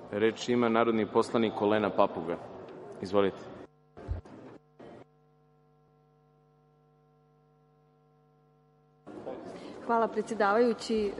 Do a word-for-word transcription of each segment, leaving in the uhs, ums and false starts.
Reč ima narodni poslanik Olena Papuga. Izvolite. Hvala, predsedavajući.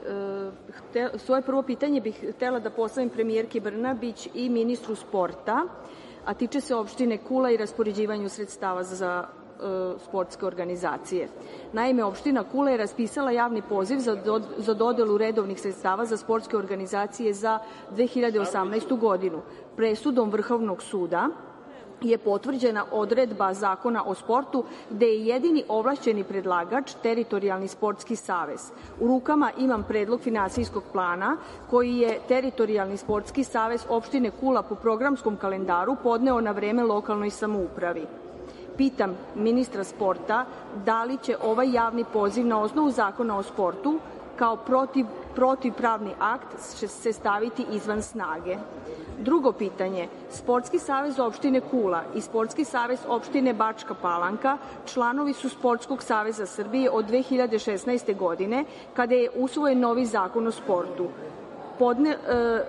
Svoje prvo pitanje bih htela da postavim premijerki Brnabić i ministru sporta, a tiče se opštine Kula i raspoređivanju sredstava za sportske organizacije. Naime, opština Kula je raspisala javni poziv za dodelu redovnih sredstava za sportske organizacije za dve hiljade osamnaestu. godinu. Presudom Vrhovnog suda je potvrđena odredba Zakona o sportu gde je jedini ovlašćeni predlagač Teritorijalni sportski savez. U rukama imam predlog finansijskog plana koji je Teritorijalni sportski savez opštine Kula po programskom kalendaru podneo na vreme lokalnoj samoupravi. Pitam ministra sporta da li će ovaj javni poziv na osnovu Zakona o sportu kao protiv, protivpravni akt se staviti izvan snage. Drugo pitanje, Sportski savez opštine Kula i Sportski savez opštine Bačka Palanka članovi su Sportskog saveza Srbije od dve hiljade šesnaeste. godine, kada je usvojen novi Zakon o sportu. Podne, e,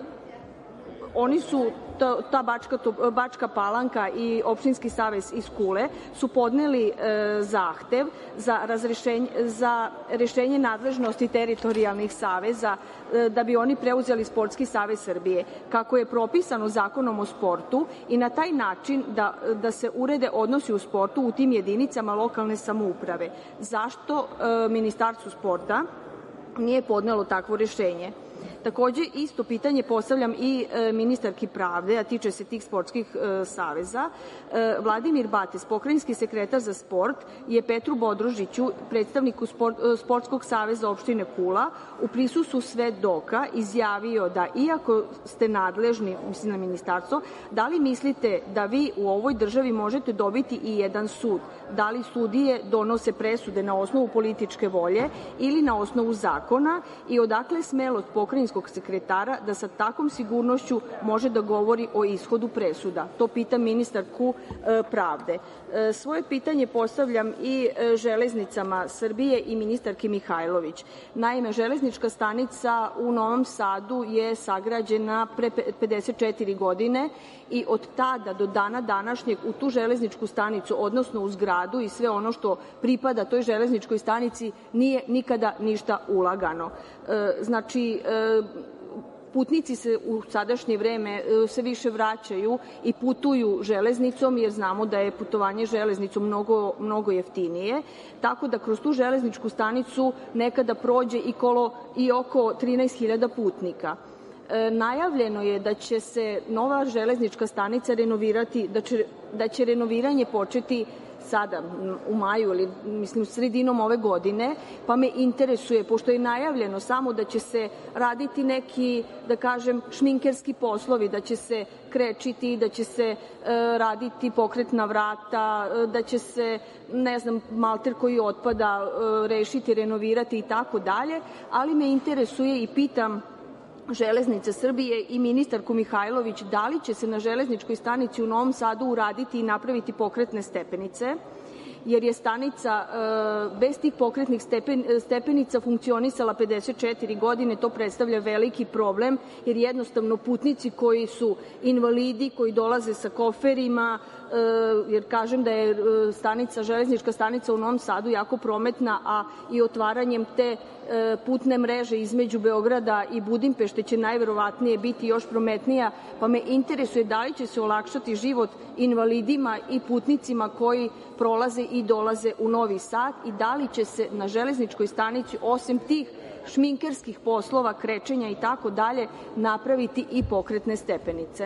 oni su, ta, ta Bačka, to, Bačka Palanka i Opštinski savez iz Kule su podneli e, zahtev za, razrešenje, za rešenje nadležnosti teritorijalnih saveza e, da bi oni preuzeli Sportski savez Srbije, kako je propisano Zakonom o sportu i na taj način da, da se urede odnosi u sportu u tim jedinicama lokalne samouprave. Zašto e, Ministarstvo sporta nije podnelo takvo rešenje? Takođe, isto pitanje postavljam i e, ministarki pravde, a tiče se tih sportskih e, saveza. E, Vladimir Bates, pokrajinski sekretar za sport, je Petru Bodrožiću, predstavniku sport, Sportskog saveza opštine Kula, u prisustvu svedoka izjavio da iako ste nadležni, mislim na ministarstvo, da li mislite da vi u ovoj državi možete dobiti i jedan sud? Da li sudije donose presude na osnovu političke volje ili na osnovu zakona i odakle smelost pokrajinskog sekretara da sa takvom sigurnošću može da govori o ishodu presuda? To pitam ministarku e, pravde. E, svoje pitanje postavljam i e, železnicama Srbije i ministarki Mihajlović. Naime, železnička stanica u Novom Sadu je sagrađena pre pedeset četiri godine i od tada do dana današnjeg u tu železničku stanicu, odnosno u zgradu i sve ono što pripada toj železničkoj stanici nije nikada ništa ulagano. E, znači, e, putnici se u sadašnje vreme sve više vraćaju i putuju železnicom, jer znamo da je putovanje železnicom mnogo, mnogo jeftinije, tako da kroz tu železničku stanicu nekada prođe i, kolo, i oko trinaest hiljada putnika. E, najavljeno je da će se nova železnička stanica renovirati, da će, da će renoviranje početi sada u maju ili mislim sredinom ove godine, pa me interesuje, pošto je najavljeno samo da će se raditi neki, da kažem, šminkerski poslovi, da će se krečiti, da će se e, raditi pokretna vrata, da će se, ne znam, malter koji otpada e, rešiti, renovirati i tako dalje, ali me interesuje i pitam Železnice Srbije i ministarku Mihajlović da li će se na železničkoj stanici u Novom Sadu uraditi i napraviti pokretne stepenice, jer je stanica e, bez tih pokretnih stepen, stepenica funkcionisala pedeset četiri godine. To predstavlja veliki problem, jer jednostavno putnici koji su invalidi, koji dolaze sa koferima, e, jer kažem da je stanica, železnička stanica u Novom Sadu jako prometna, a i otvaranjem te e, putne mreže između Beograda i Budimpešte će najverovatnije biti još prometnija, pa me interesuje da li će se olakšati život invalidima i putnicima koji prolaze i dolaze u Novi Sad i da li će se na železničkoj stanici osim tih šminkerskih poslova, krečenja i tako dalje napraviti i pokretne stepenice.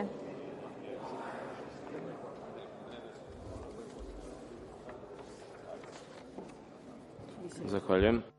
Zahvaljujem.